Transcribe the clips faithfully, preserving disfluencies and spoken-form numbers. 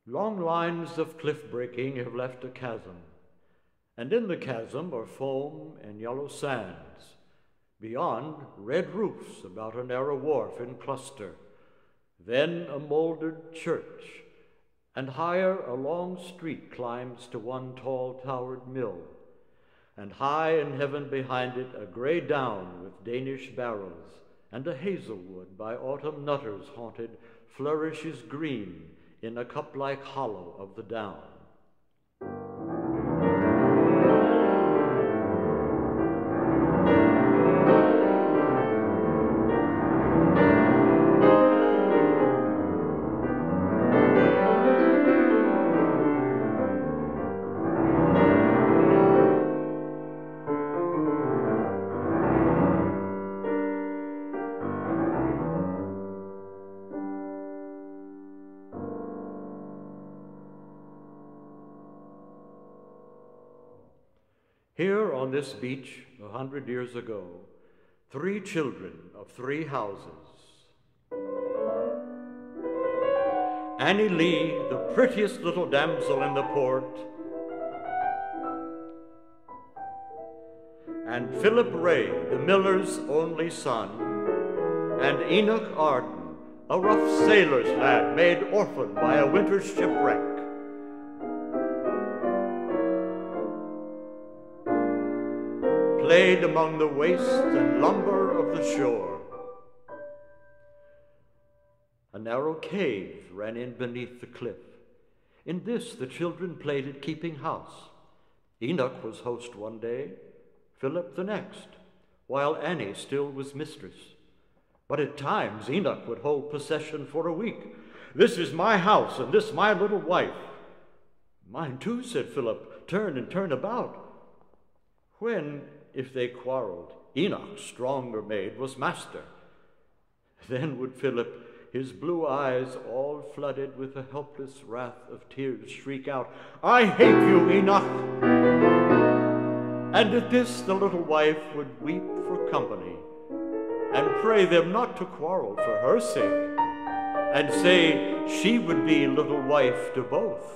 Long lines of cliff breaking have left a chasm, and in the chasm are foam and yellow sands. Beyond, red roofs about a narrow wharf in cluster, then a molded church, and higher a long street climbs to one tall towered mill, and high in heaven behind it a gray down with Danish barrows, and a hazelwood by autumn nutters haunted flourishes green in a cup-like hollow of the down. Here on this beach, a hundred years ago, three children of three houses. Annie Lee, the prettiest little damsel in the port, and Philip Ray, the miller's only son, and Enoch Arden, a rough sailor's lad made orphan by a winter shipwreck. Played among the waste and lumber of the shore. A narrow cave ran in beneath the cliff. In this the children played at keeping house. Enoch was host one day, Philip the next, while Annie still was mistress. But at times Enoch would hold possession for a week. "This is my house, and this my little wife." "Mine too," said Philip, "turn and turn about." When, if they quarreled, Enoch, stronger made, was master. Then would Philip, his blue eyes all flooded with the helpless wrath of tears, shriek out, "I hate you, Enoch!" And at this the little wife would weep for company, and pray them not to quarrel for her sake, and say she would be little wife to both.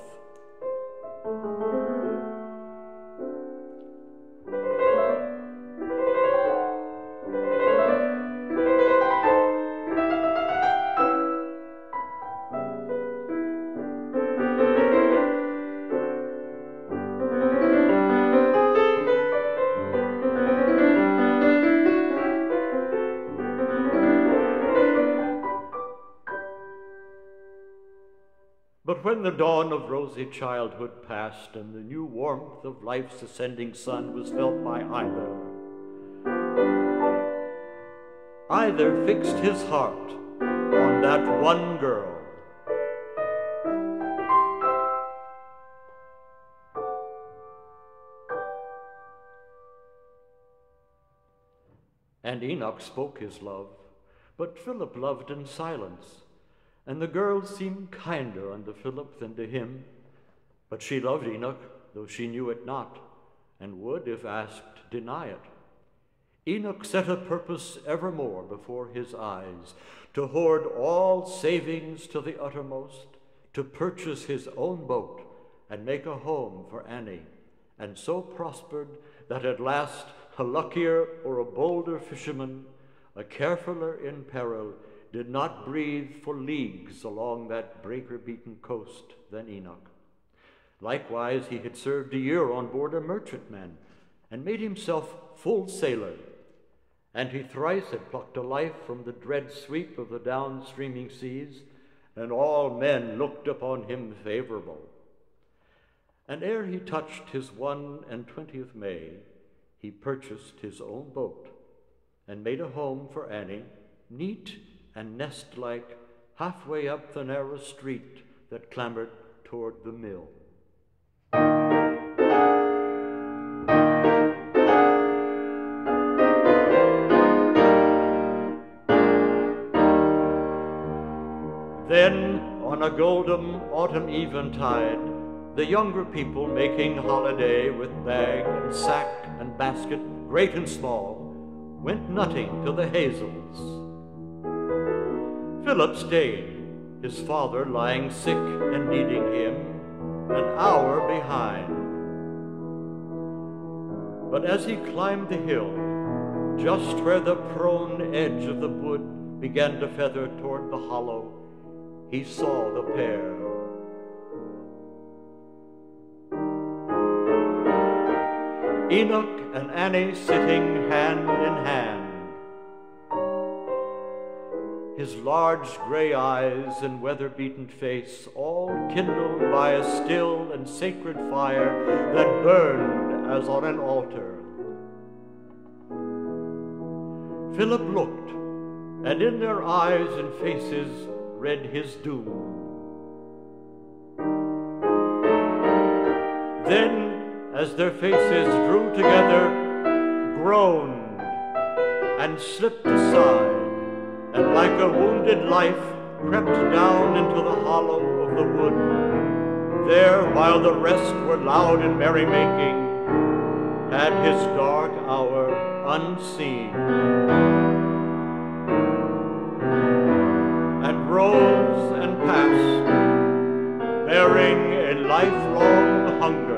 But when the dawn of rosy childhood passed and the new warmth of life's ascending sun was felt by either, either fixed his heart on that one girl. And Enoch spoke his love, but Philip loved in silence. And the girl seemed kinder unto Philip than to him, but she loved Enoch, though she knew it not, and would, if asked, deny it. Enoch set a purpose evermore before his eyes, to hoard all savings to the uttermost, to purchase his own boat, and make a home for Annie, and so prospered that at last a luckier or a bolder fisherman, a carefuller in peril, did not breathe for leagues along that breaker-beaten coast than Enoch. Likewise, he had served a year on board a merchantman, and made himself full sailor, and he thrice had plucked a life from the dread sweep of the down-streaming seas, and all men looked upon him favorable. And ere he touched his one and twentieth May, he purchased his own boat, and made a home for Annie, neat and nest-like, halfway up the narrow street that clambered toward the mill. Then, on a golden autumn eventide, the younger people making holiday with bag and sack and basket, great and small, went nutting to the hazels. Philip stayed, his father lying sick and needing him, an hour behind. But as he climbed the hill, just where the prone edge of the wood began to feather toward the hollow, he saw the pair. Enoch and Annie sitting hand in hand, his large gray eyes and weather-beaten face all kindled by a still and sacred fire that burned as on an altar. Philip looked, and in their eyes and faces read his doom. Then, as their faces drew together, groaned and slipped aside, and like a wounded life crept down into the hollow of the wood. There, while the rest were loud in merrymaking, had his dark hour unseen, and rose and passed, bearing a lifelong hunger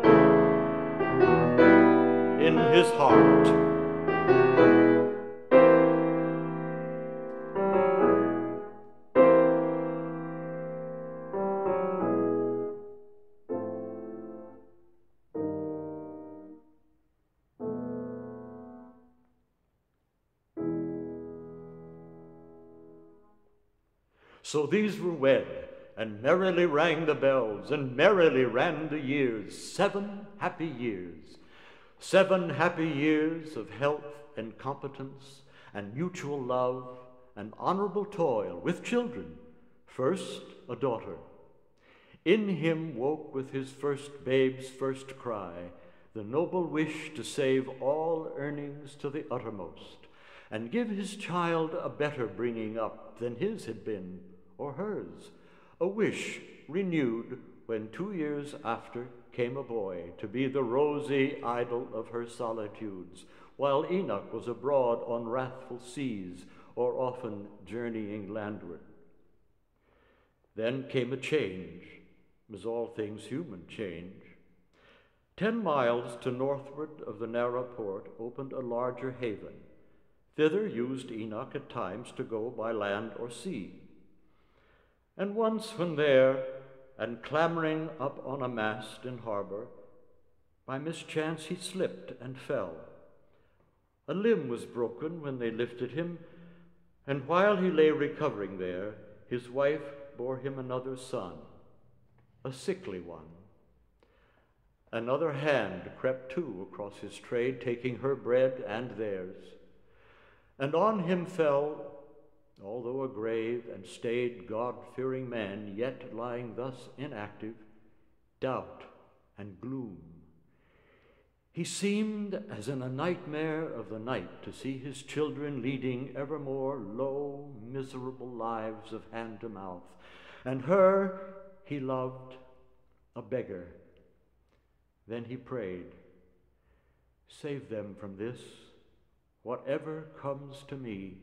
in his heart. So these were wed, and merrily rang the bells, and merrily ran the years, seven happy years. Seven happy years of health and competence, and mutual love, and honorable toil with children, first a daughter. In him woke with his first babe's first cry the noble wish to save all earnings to the uttermost, and give his child a better bringing up than his had been, or hers, a wish renewed when two years after came a boy to be the rosy idol of her solitudes, while Enoch was abroad on wrathful seas, or often journeying landward. Then came a change, as all things human change. Ten miles to northward of the narrow port opened a larger haven. Thither used Enoch at times to go by land or sea. And once when there, and clambering up on a mast in harbor, by mischance he slipped and fell. A limb was broken when they lifted him, and while he lay recovering there, his wife bore him another son, a sickly one. Another hand crept too across his trade, taking her bread and theirs. And on him fell, although a grave and staid, God-fearing man, yet lying thus inactive, doubt and gloom. He seemed as in a nightmare of the night to see his children leading evermore low, miserable lives of hand to mouth, and her he loved, a beggar. Then he prayed, "Save them from this, whatever comes to me."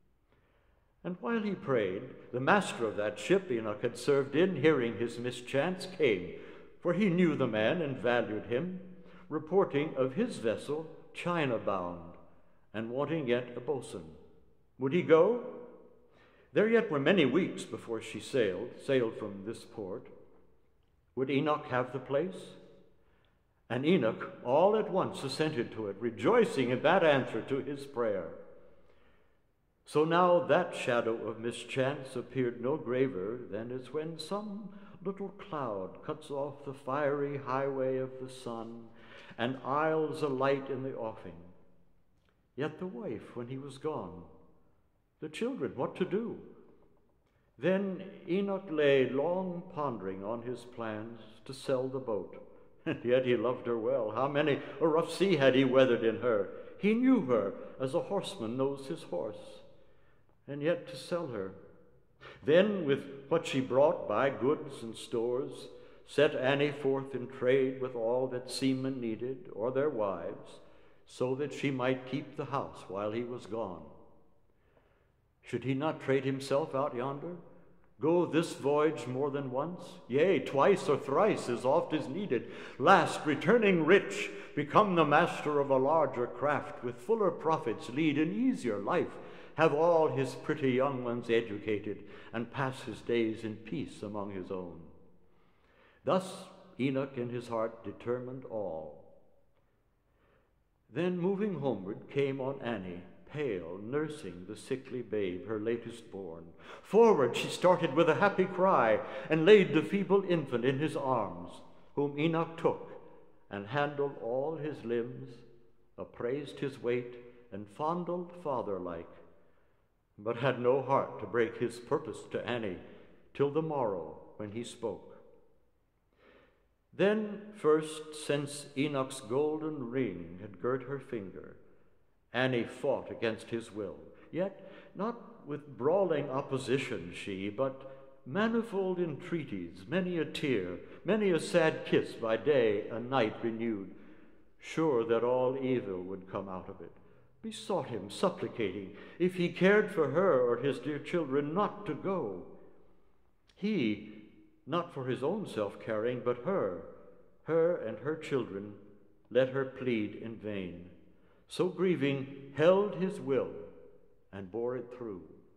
And while he prayed, the master of that ship Enoch had served in, hearing his mischance, came, for he knew the man and valued him, reporting of his vessel China bound, and wanting yet a boatswain. Would he go? There yet were many weeks before she sailed, sailed from this port. Would Enoch have the place? And Enoch all at once assented to it, rejoicing in that answer to his prayer. So now that shadow of mischance appeared no graver than as when some little cloud cuts off the fiery highway of the sun and aisles a light in the offing. Yet the wife, when he was gone, the children, what to do? Then Enoch lay long pondering on his plans to sell the boat. And yet he loved her well. How many a rough sea had he weathered in her? He knew her as a horseman knows his horse. And yet to sell her. Then with what she brought, buy goods and stores, set Annie forth in trade with all that seamen needed, or their wives, so that she might keep the house while he was gone. Should he not trade himself out yonder, Go this voyage more than once, yea, twice or thrice as oft as needed. Last, returning rich, become the master of a larger craft, with fuller profits lead an easier life, have all his pretty young ones educated, and pass his days in peace among his own. Thus Enoch in his heart determined all. Then moving homeward came on Annie, pale, nursing the sickly babe, her latest born. Forward she started with a happy cry, and laid the feeble infant in his arms, whom Enoch took, and handled all his limbs, appraised his weight, and fondled father-like, but had no heart to break his purpose to Annie till the morrow when he spoke. Then first, since Enoch's golden ring had girt her finger, Annie fought against his will, yet not with brawling opposition she, but manifold entreaties, many a tear, many a sad kiss by day and night renewed, sure that all evil would come out of it, besought him, supplicating, if he cared for her or his dear children, not to go. He, not for his own self-caring, but her, her and her children, let her plead in vain. So grieving, held his will and bore it through.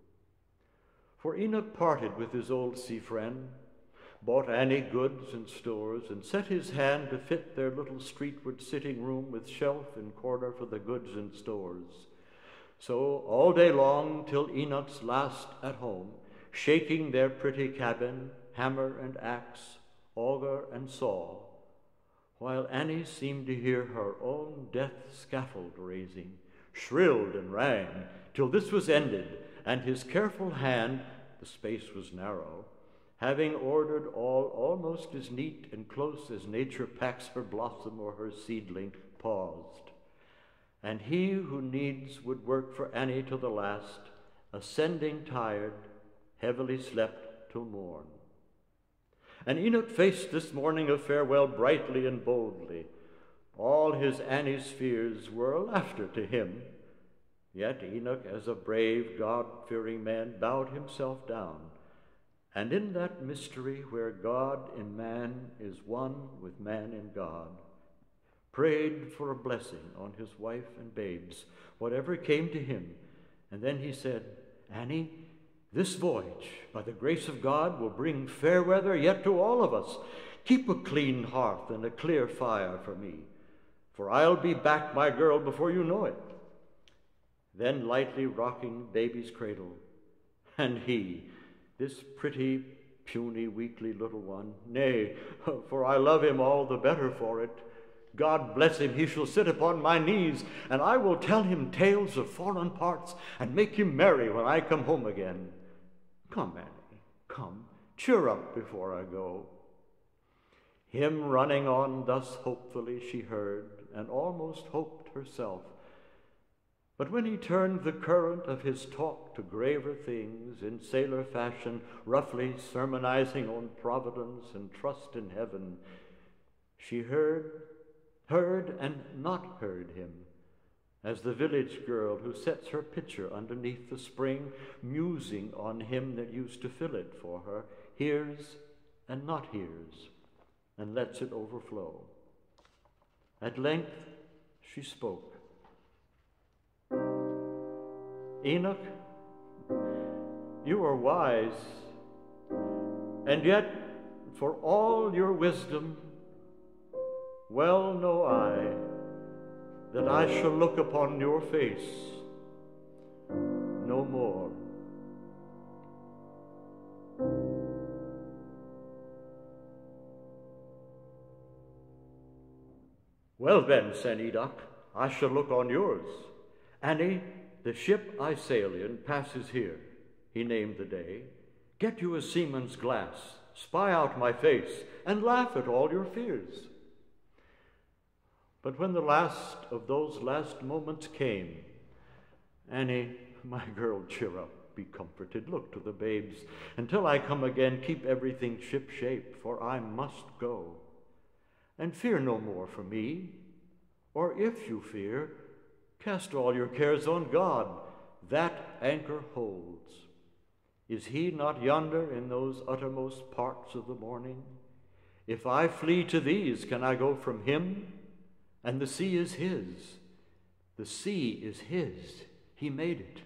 For Enoch parted with his old sea friend, bought Annie goods and stores, and set his hand to fit their little streetward sitting room with shelf and corner for the goods and stores. So all day long, till Enoch's last at home, shaking their pretty cabin, hammer and axe, auger and saw, while Annie seemed to hear her own death scaffold raising, shrilled and rang, till this was ended, and his careful hand, the space was narrow, having ordered all almost as neat and close as nature packs her blossom or her seedling, paused. And he who needs would work for Annie till the last, ascending tired, heavily slept till morn. And Enoch faced this morning of farewell brightly and boldly. All his Annie's fears were a laughter to him. Yet Enoch, as a brave, God-fearing man, bowed himself down, and in that mystery where God in man is one with man in God, prayed for a blessing on his wife and babes, whatever came to him. And then he said, Annie, this voyage, by the grace of God, will bring fair weather yet to all of us. Keep a clean hearth and a clear fire for me, for I'll be back, my girl, before you know it. Then lightly rocking baby's cradle, and he, this pretty, puny, weakly little one, nay, for I love him all the better for it, God bless him, he shall sit upon my knees, and I will tell him tales of foreign parts, and make him merry when I come home again. Come, Annie, come, cheer up before I go. Him running on thus hopefully she heard, and almost hoped herself. But when he turned the current of his talk to graver things, in sailor fashion, roughly sermonizing on providence and trust in heaven, she heard, heard and not heard him, as the village girl who sets her pitcher underneath the spring, musing on him that used to fill it for her, hears and not hears, and lets it overflow. At length she spoke. Enoch, you are wise, and yet for all your wisdom, well know I that I shall look upon your face no more. Well then, said Enoch, I shall look on yours. Annie, the ship I sail in passes here. He named the day. Get you a seaman's glass, spy out my face, and laugh at all your fears. But when the last of those last moments came, Annie, my girl, cheer up, be comforted, look to the babes. Until I come again, keep everything ship-shape, for I must go. And fear no more for me, or if you fear, cast all your cares on God, that anchor holds. Is he not yonder in those uttermost parts of the morning? If I flee to these, can I go from him? And the sea is his. The sea is his. He made it.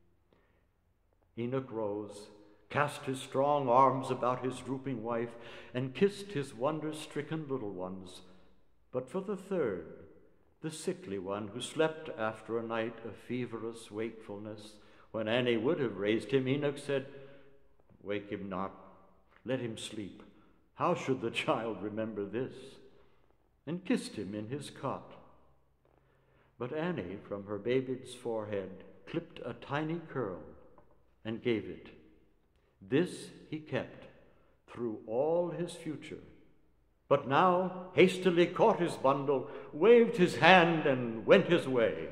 Enoch rose, cast his strong arms about his drooping wife, and kissed his wonder-stricken little ones. But for the third, the sickly one who slept after a night of feverous wakefulness, when Annie would have raised him, Enoch said, "Wake him not, let him sleep. How should the child remember this?" and kissed him in his cot. But Annie, from her baby's forehead, clipped a tiny curl and gave it. This he kept through all his future, but now hastily caught his bundle, waved his hand, and went his way.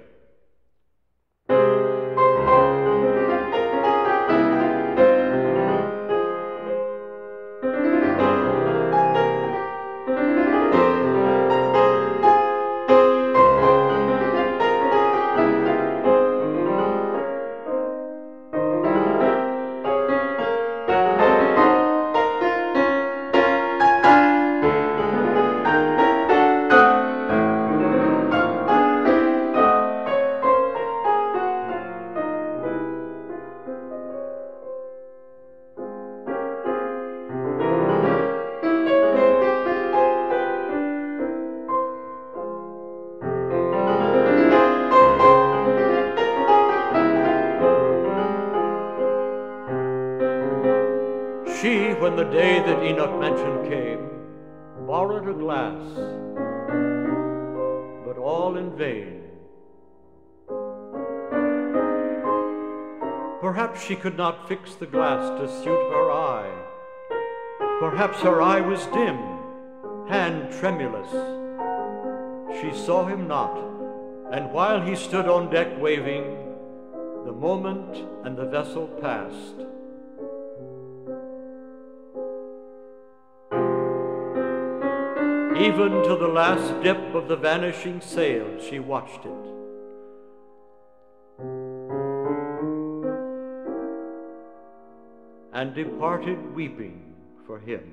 She, when the day that Enoch mentioned came, borrowed a glass, but all in vain. Perhaps she could not fix the glass to suit her eye. Perhaps her eye was dim, hand tremulous. She saw him not, and while he stood on deck waving, the moment and the vessel passed. Even to the last dip of the vanishing sail, she watched it. And departed weeping for him.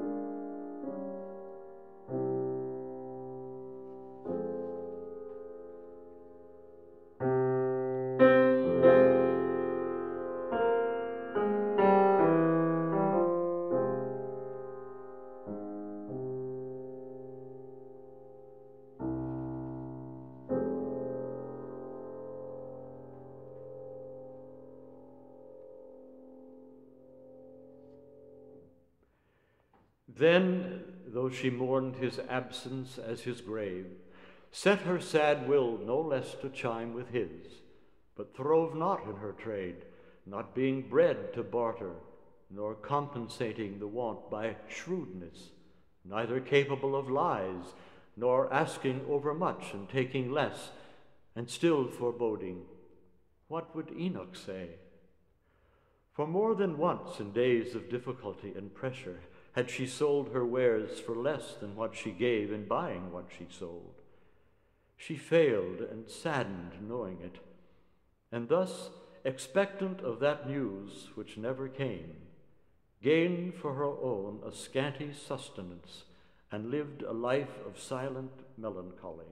Then, though she mourned his absence as his grave, set her sad will no less to chime with his, but throve not in her trade, not being bred to barter, nor compensating the want by shrewdness, neither capable of lies, nor asking overmuch and taking less, and still foreboding. What would Enoch say? For more than once in days of difficulty and pressure had she sold her wares for less than what she gave in buying what she sold. She failed and saddened knowing it, and thus, expectant of that news which never came, gained for her own a scanty sustenance and lived a life of silent melancholy.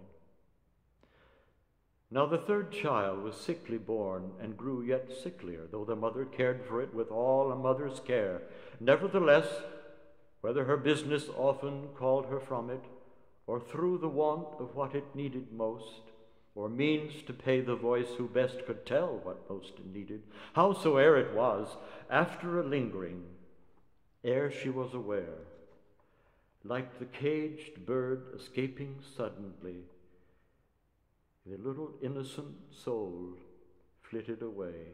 Now the third child was sickly born and grew yet sicklier, though the mother cared for it with all a mother's care. Nevertheless, whether her business often called her from it, or through the want of what it needed most, or means to pay the voice who best could tell what most it needed, howsoe'er it was, after a lingering, ere she was aware, like the caged bird escaping suddenly, the little innocent soul flitted away.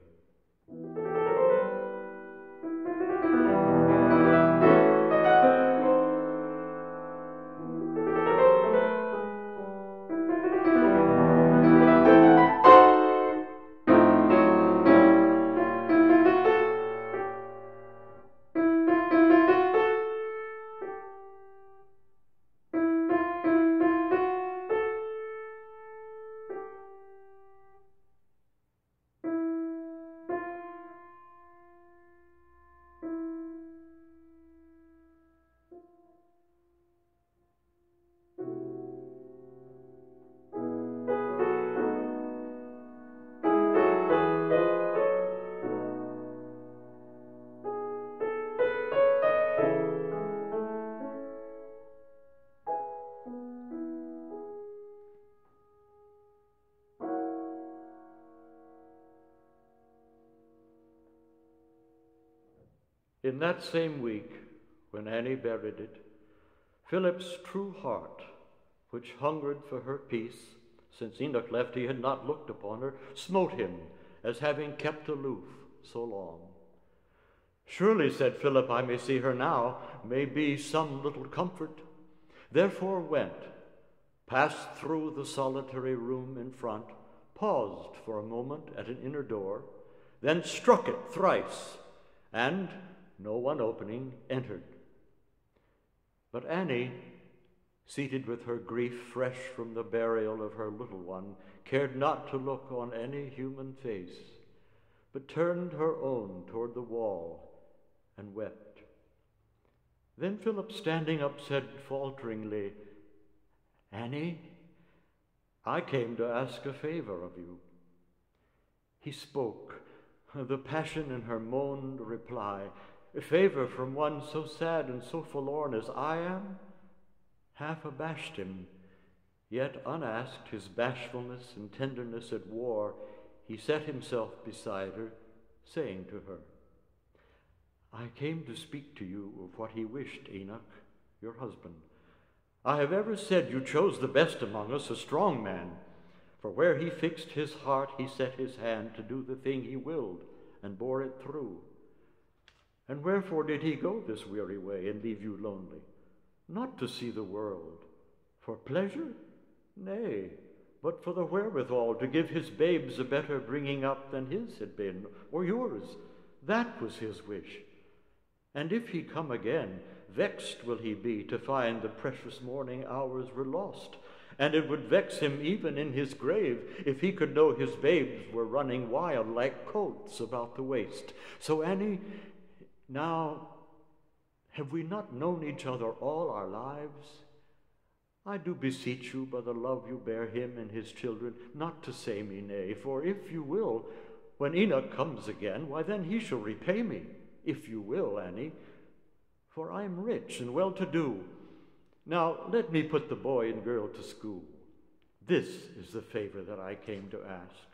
In that same week, when Annie buried it, Philip's true heart, which hungered for her peace, since Enoch left he had not looked upon her, smote him as having kept aloof so long. Surely, said Philip, I may see her now, may be some little comfort. Therefore went, passed through the solitary room in front, paused for a moment at an inner door, then struck it thrice, and, no one opening, entered. But Annie, seated with her grief fresh from the burial of her little one, cared not to look on any human face, but turned her own toward the wall and wept. Then Philip, standing up, said falteringly, Annie, I came to ask a favor of you. He spoke, the passion in her moaned reply, a favor from one so sad and so forlorn as I am, half abashed him, yet unasked, his bashfulness and tenderness at war, he set himself beside her, saying to her, I came to speak to you of what he wished, Enoch, your husband. I have ever said you chose the best among us, a strong man, for where he fixed his heart, he set his hand to do the thing he willed, and bore it through. And wherefore did he go this weary way and leave you lonely? Not to see the world. For pleasure? Nay, but for the wherewithal to give his babes a better bringing up than his had been, or yours. That was his wish. And if he come again, vexed will he be to find the precious morning hours were lost. And it would vex him even in his grave if he could know his babes were running wild like colts about the waste. So, Annie, now, have we not known each other all our lives? I do beseech you by the love you bear him and his children, not to say me nay, for if you will, when Enoch comes again, why then he shall repay me, if you will, Annie, for I am rich and well-to-do. Now let me put the boy and girl to school. This is the favor that I came to ask.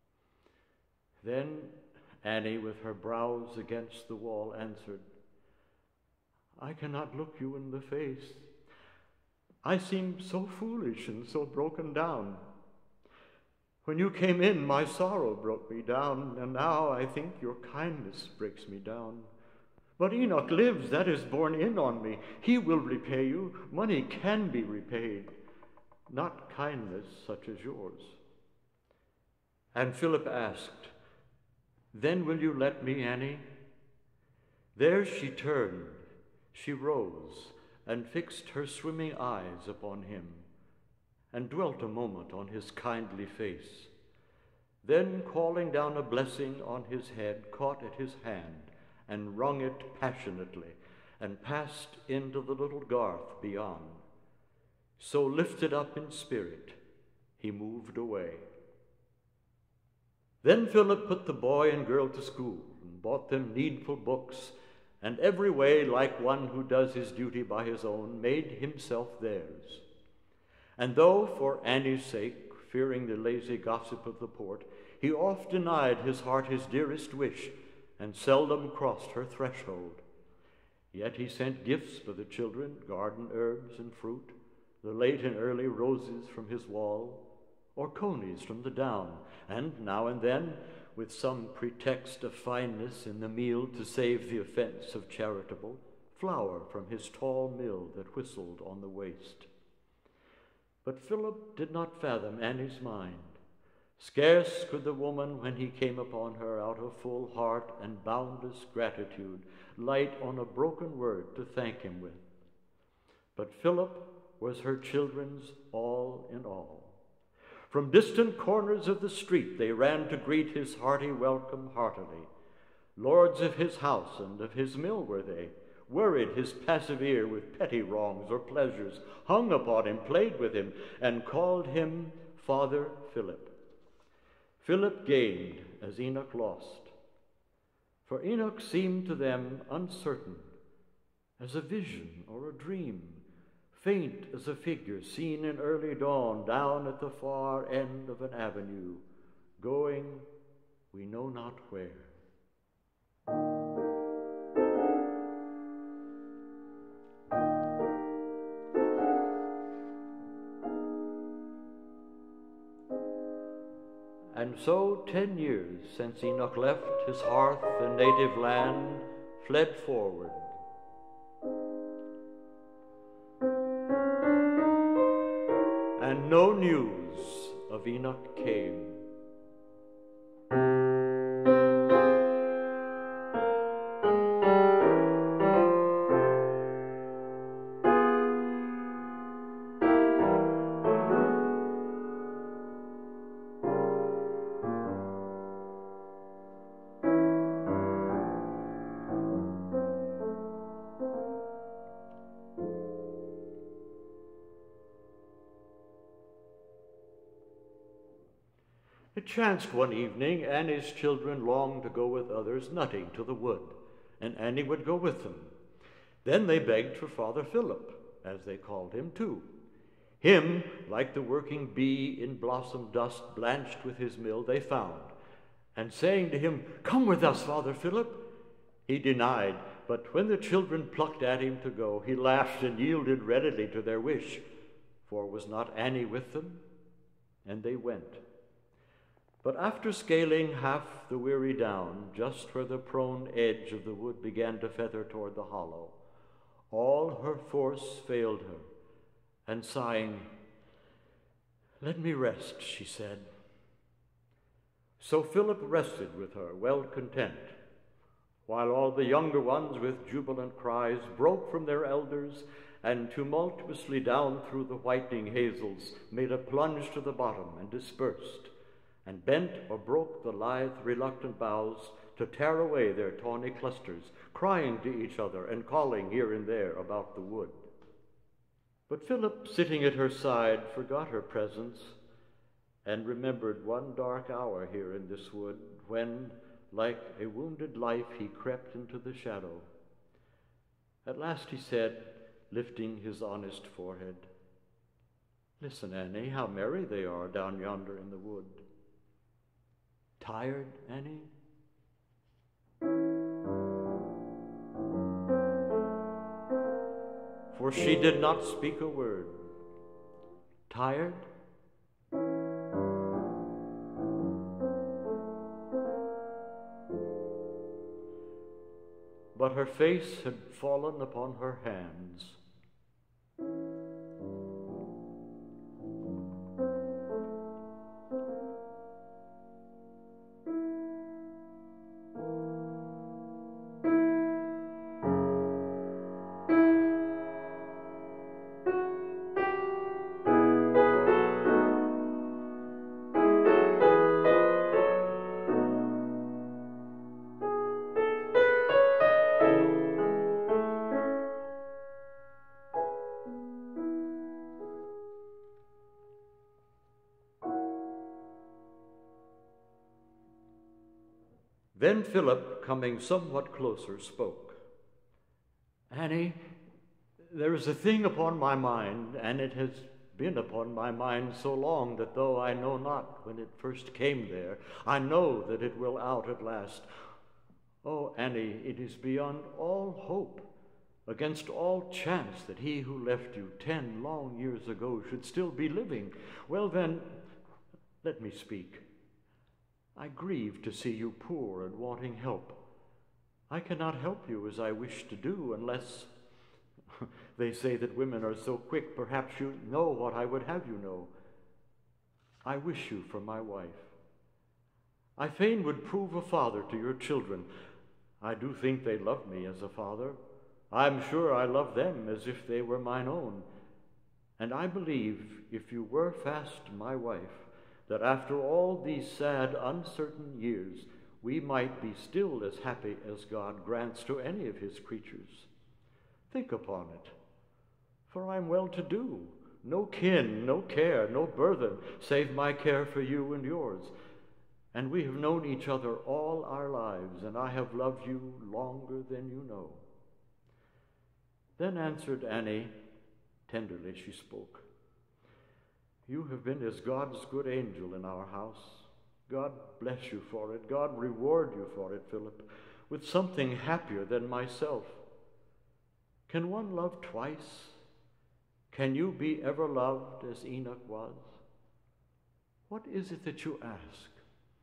Then Annie, with her brows against the wall, answered, I cannot look you in the face. I seemed so foolish and so broken down. When you came in, my sorrow broke me down, and now I think your kindness breaks me down. But Enoch lives, that is borne in on me. He will repay you. Money can be repaid, not kindness such as yours. And Philip asked, Then will you let me, Annie? There she turned, she rose, and fixed her swimming eyes upon him, and dwelt a moment on his kindly face. Then, calling down a blessing on his head, caught at his hand, and wrung it passionately, and passed into the little garth beyond. So lifted up in spirit, he moved away. Then Philip put the boy and girl to school, and bought them needful books, and every way, like one who does his duty by his own, made himself theirs. And though, for Annie's sake, fearing the lazy gossip of the port, he oft denied his heart his dearest wish, and seldom crossed her threshold, yet he sent gifts for the children, garden herbs and fruit, the late and early roses from his wall, or conies from the down, and now and then, with some pretext of fineness in the meal to save the offense of charitable, flour from his tall mill that whistled on the waste. But Philip did not fathom Annie's mind. Scarce could the woman, when he came upon her out of full heart and boundless gratitude, light on a broken word to thank him with. But Philip was her children's all in all. From distant corners of the street they ran to greet his hearty welcome heartily. Lords of his house and of his mill were they, worried his passive ear with petty wrongs or pleasures, hung upon him, played with him, and called him Father Philip. Philip gained as Enoch lost, for Enoch seemed to them uncertain, as a vision or a dream, faint as a figure seen in early dawn down at the far end of an avenue, going we know not where. so ten years since Enoch left his hearth and native land, fled forward. And no news of Enoch came. It chanced one evening Annie's children longed to go with others nutting to the wood, and Annie would go with them. Then they begged for Father Philip, as they called him too. Him, like the working bee in blossom dust blanched with his mill, they found, and saying to him, "Come with us, Father Philip," he denied, but when the children plucked at him to go, he laughed and yielded readily to their wish, for was not Annie with them? And they went. But after scaling half the weary down, just where the prone edge of the wood began to feather toward the hollow, all her force failed her, and sighing, "Let me rest," she said. So Philip rested with her, well content, while all the younger ones with jubilant cries broke from their elders and tumultuously down through the whitening hazels made a plunge to the bottom and dispersed, and bent or broke the lithe, reluctant boughs to tear away their tawny clusters, crying to each other and calling here and there about the wood. But Philip, sitting at her side, forgot her presence and remembered one dark hour here in this wood when, like a wounded life, he crept into the shadow. At last he said, lifting his honest forehead, "Listen, Annie, how merry they are down yonder in the wood." Tired, Annie? For she did not speak a word. Tired? But her face had fallen upon her hands. Then Philip, coming somewhat closer, spoke. "Annie, there is a thing upon my mind, and it has been upon my mind so long that though I know not when it first came there, I know that it will out at last. Oh, Annie, it is beyond all hope, against all chance, that he who left you ten long years ago should still be living. Well then, let me speak. I grieve to see you poor and wanting help. I cannot help you as I wish to do unless they say that women are so quick, perhaps you know what I would have you know. I wish you for my wife. I fain would prove a father to your children. I do think they love me as a father. I'm sure I love them as if they were mine own. And I believe, if you were fast my wife, that after all these sad, uncertain years, we might be still as happy as God grants to any of his creatures. Think upon it, for I'm well-to-do, no kin, no care, no burthen, save my care for you and yours. And we have known each other all our lives, and I have loved you longer than you know." Then answered Annie, tenderly she spoke, "You have been as God's good angel in our house. God bless you for it. God reward you for it, Philip, with something happier than myself. Can one love twice? Can you be ever loved as Enoch was? What is it that you ask?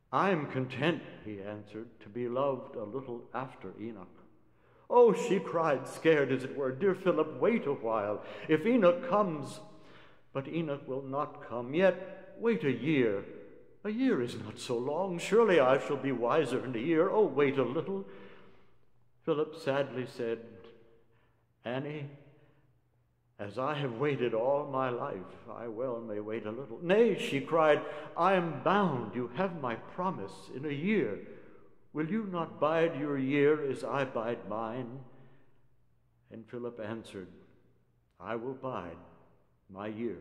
I'm content, he answered, to be loved a little after Enoch. Oh, she cried, scared as it were, dear Philip, wait a while. If Enoch comes, but Enoch will not come, yet wait a year. A year is not so long. Surely I shall be wiser in a year. Oh, wait a little. Philip sadly said, Annie, as I have waited all my life, I well may wait a little. Nay, she cried, I am bound. You have my promise in a year. Will you not bide your year as I bide mine? And Philip answered, I will bide my year.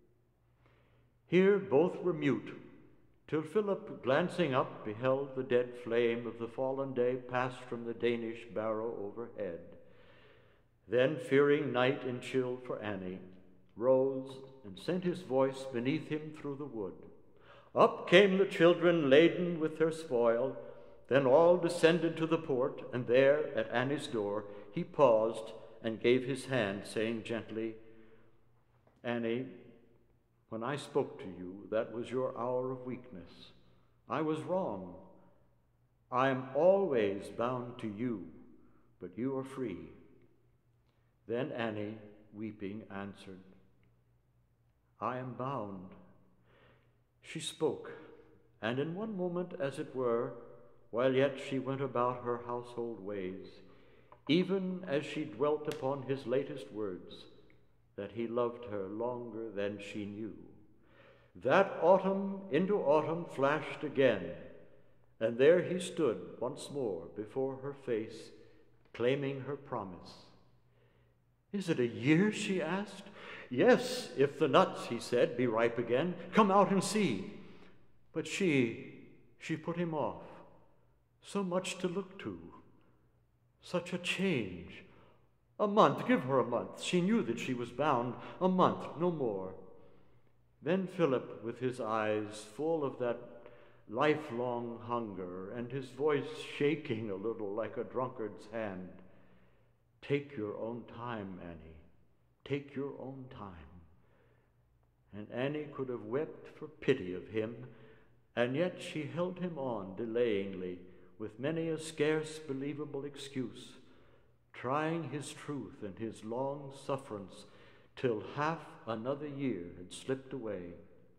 Here both were mute, till Philip, glancing up, beheld the dead flame of the fallen day pass from the Danish barrow overhead. Then, fearing night and chill for Annie, rose and sent his voice beneath him through the wood. Up came the children laden with their spoil. Then all descended to the port, and there at Annie's door he paused and gave his hand, saying gently, Annie, when I spoke to you, that was your hour of weakness. I was wrong. I am always bound to you, but you are free. Then Annie, weeping, answered, I am bound. She spoke, and in one moment, as it were, while yet she went about her household ways, even as she dwelt upon his latest words, that he loved her longer than she knew. That autumn into autumn flashed again, and there he stood once more before her face, claiming her promise. Is it a year, she asked. Yes, if the nuts, he said, be ripe again. Come out and see. But she, she put him off. So much to look to. Such a change. A month, give her a month. She knew that she was bound. A month, no more. Then Philip, with his eyes full of that lifelong hunger, and his voice shaking a little like a drunkard's hand, take your own time, Annie. Take your own time. And Annie could have wept for pity of him, and yet she held him on delayingly, with many a scarce believable excuse, trying his truth and his long sufferance till half another year had slipped away.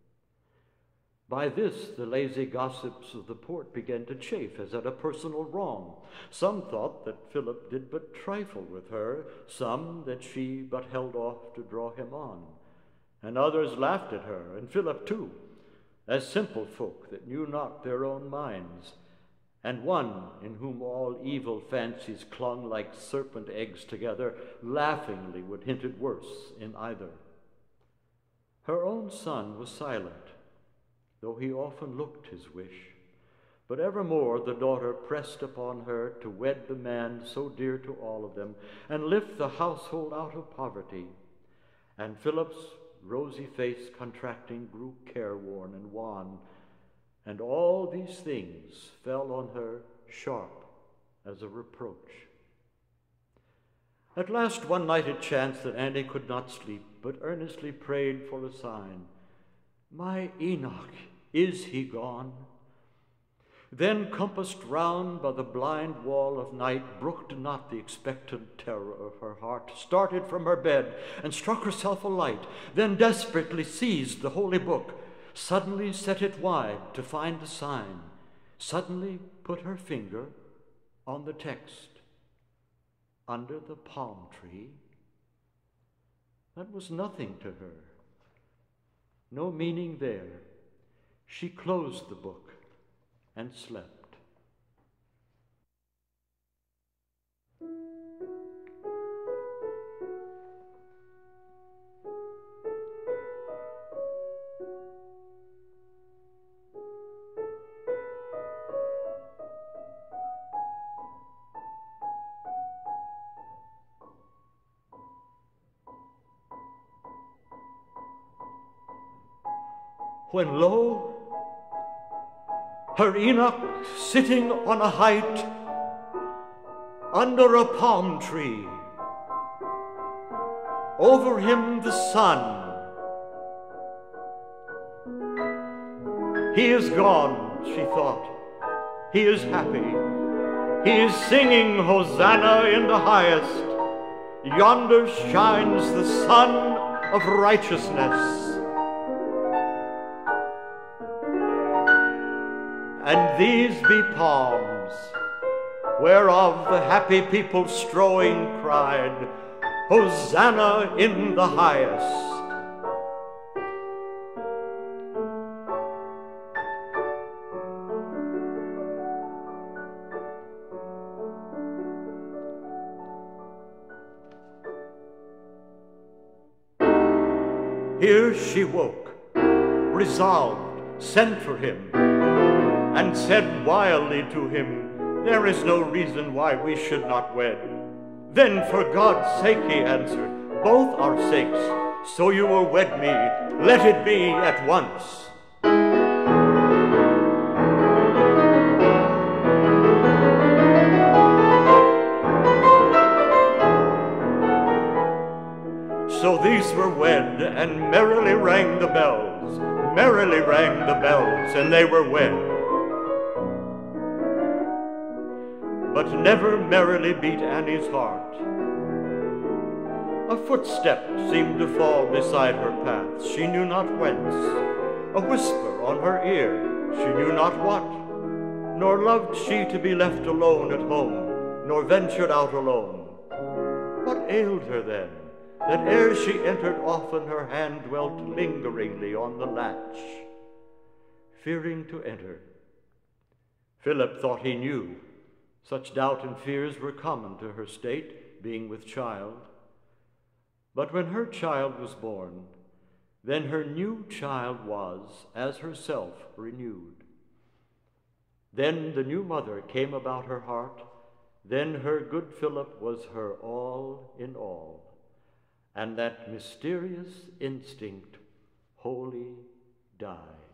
By this the lazy gossips of the port began to chafe as at a personal wrong. Some thought that Philip did but trifle with her, some that she but held off to draw him on, and others laughed at her, and Philip too, as simple folk that knew not their own minds, and one in whom all evil fancies clung like serpent eggs together, laughingly would hint it worse in either. Her own son was silent, though he often looked his wish, but evermore the daughter pressed upon her to wed the man so dear to all of them, and lift the household out of poverty. And Philip's rosy face contracting grew careworn and wan, and all these things fell on her sharp as a reproach. At last one night it chanced that Annie could not sleep, but earnestly prayed for a sign. My Enoch, is he gone? Then, compassed round by the blind wall of night, brooked not the expectant terror of her heart, started from her bed and struck herself a light, then desperately seized the holy book, suddenly set it wide to find the sign, suddenly put her finger on the text, under the palm tree. That was nothing to her, no meaning there. She closed the book and slept. When lo, her Enoch sitting on a height under a palm tree, over him the sun. He is gone, she thought. He is happy. He is singing Hosanna in the highest. Yonder shines the sun of righteousness. And these be palms, whereof the happy people strowing cried, Hosanna in the highest. Here she woke, resolved, sent for him, and said wildly to him, There is no reason why we should not wed. Then for God's sake, he answered, both our sakes, so you will wed me, let it be at once. So these were wed, and merrily rang the bells, merrily rang the bells, and they were wed. But never merrily beat Annie's heart. A footstep seemed to fall beside her path, she knew not whence, a whisper on her ear, she knew not what, nor loved she to be left alone at home, nor ventured out alone. What ailed her then, that ere she entered often her hand dwelt lingeringly on the latch, fearing to enter? Philip thought he knew. Such doubt and fears were common to her state, being with child. But when her child was born, then her new child was, as herself, renewed. Then the new mother came about her heart, then her good Philip was her all in all. And that mysterious instinct wholly died.